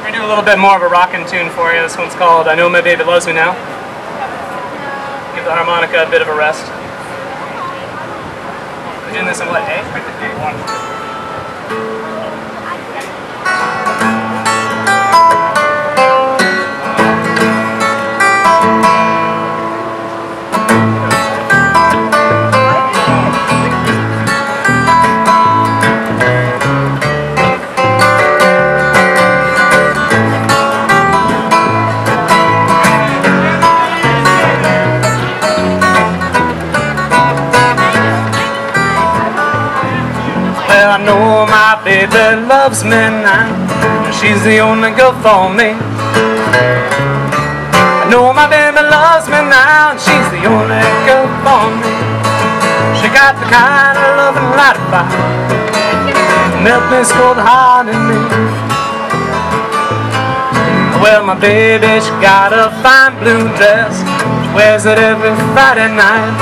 Let me do a little bit more of a rockin' tune for you. This one's called I Know My Baby Loves Me Now. Give the harmonica a bit of a rest. We're doing this in what, A? A1. Well, I know my baby loves me now. She's the only girl for me. I know my baby loves me now, and she's the only girl for me. She got the kind of love and light about her, melt me, scold hard in me. Well, my baby, she got a fine blue dress. She wears it every Friday night.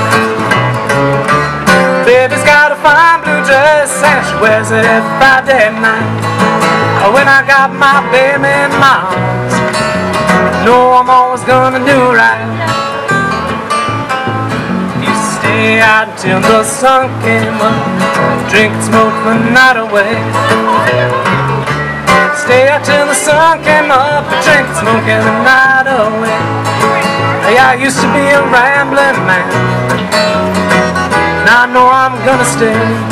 Baby's got a fine blue dress and she wears it every Friday night. When I got my baby in my arms, I know I'm always gonna do right. Used to stay out until the sun came up, drink and smoke the night away. Stay out till the sun came up, drink and smoke the night away. Yeah, I used to be a rambling man, I know I'm gonna stay.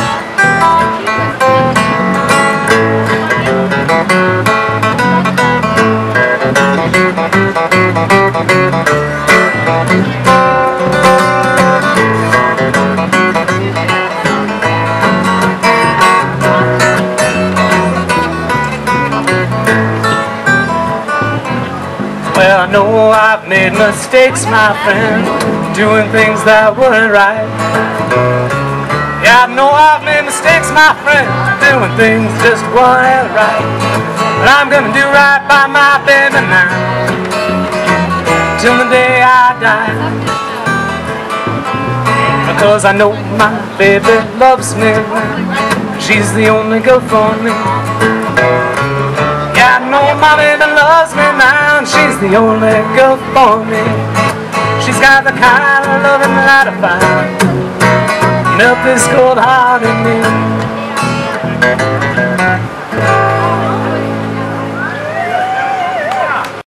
Well, I know I've made mistakes, my friend, doing things that weren't right. Yeah, I know I've made mistakes, my friend, doing things just weren't right. But I'm gonna do right by my baby now, till the day I die. Because I know my baby loves me now, she's the only girl for me. Yeah, I know my baby loves me now, and she's the only girl for me. She's got the kind of loving that I find, melt this cold heart in me.